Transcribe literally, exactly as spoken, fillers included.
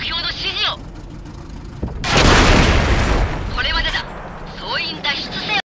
標の指示を。これまでだ。総員脱出せよ。